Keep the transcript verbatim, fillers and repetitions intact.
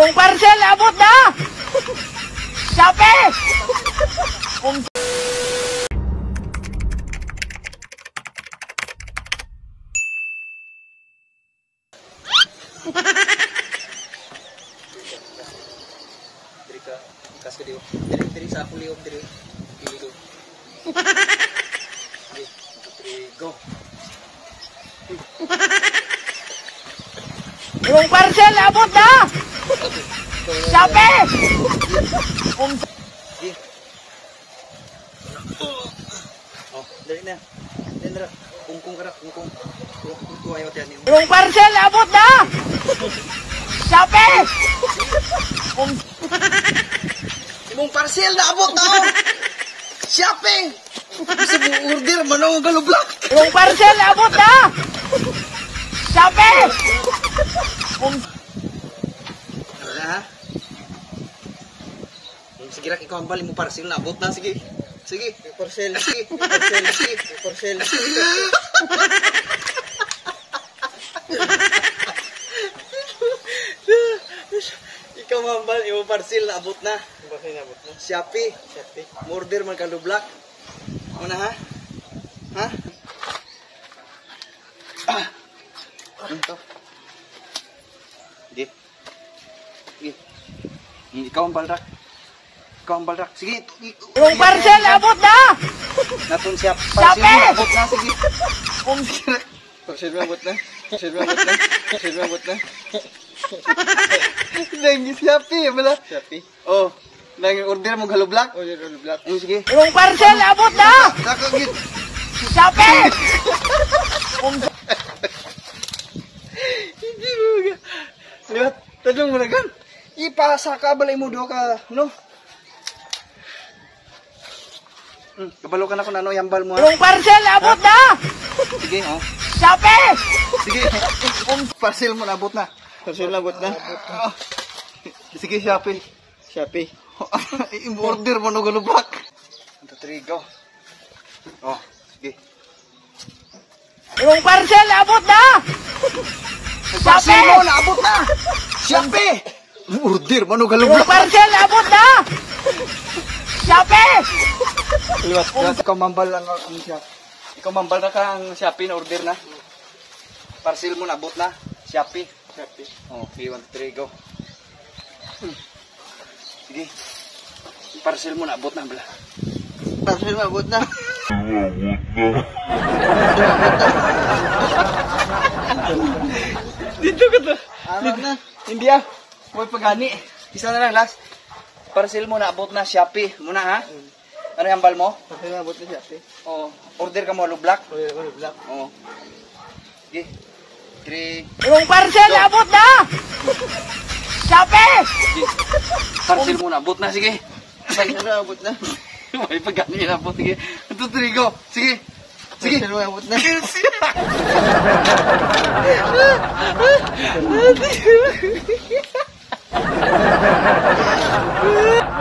Yung parcel, abot na! Shopee! Kung... Diri ka, kas ka diyo. Diri, diri sa ako liog, diri. Iligo. Diri, diri, go. Yung parcel, abot na! Shopee! Kung... Diri. Oh, dali na. Dendra, kungkung ka na, kungkung. Kungkung ayaw tiyan niyo. Yung parcel, abot na! Shopee! Kung... Imong parcel na abot na oh! Shopping! Bisa mo order, manong galublak! Yung parcel, abot na! Shopee! Kung... Ano ha? Sige rak, ikaw ang bali mo parcel na abot na, sige. Sige, yung parcel, sige. Yung parcel, sige. Yung parcel, sige. Ikaw ang bali, yung parcel na abot na. Yung parcel na abot na. Shopee. Shopee. Order man kalublak. Ano na ha? Ha? Ah! Ano to? Sige. Sige. Ikaw ang balrak. Ikaw ang balrak. Sige. Yung parcel, abot na! Natun siya. Parcel mo abot na. Sige. Kung... Parcel mo abot na. Parcel mo abot na. Parcel mo abot na. Nangis Shopee. Bala. Shopee. Oh. Nangis order mo galublak. Order galublak. Oh, sige. Yung parcel, abot na! Nakagit. Shopee! Kung... Hindi mo ga. Liwat. Tanong mo na gan. Ipasa ka balay mo do ka. No? Hmm, kabalo ka na kung ano yambal mo ha. Yung parcel, abot na! Sige, oh. Shopee! Sige. Kung parcel mo nabot na. Parcel nabot na. Oh. Sige, Shopee. Shopee. I-order mo no galubak. one, two, three, go. Oh, sige. Yung parcel, abot na! Parcel mo nabot na. Shopee. Order mo no Yung galubak. parcel, abot na! Shopee! Liwat, liwat. Ikaw mambal ang, ang shop. Ikaw mambal na ka ang Shopee na order na. Parcel mo nabot na. Shopee. Shopee. Oh, okay, one, two, three, go. Hmm. Sige. Parcel mo nabot na, bala. Parcel mo nabot na. Dito ka to. Ano na? Hindi ah. Huwag pagani. Isa na lang, last. Parcel mo nabot na, Shopee. Muna ha? Mm. Ano yung bal mo? Parcel nabot na, Shopee. Oo. Order ka mo, lublak? Order ka mo, lublak. Oo. Sige. Three. Yung parcel, abot na! Shopee! Sige. Parcel mo nabot na, sige. Parcel mo nabot na. May pagani nabot, sige. One, two, three, go. Sige. Sige. Parcel mo nabot na. Sige.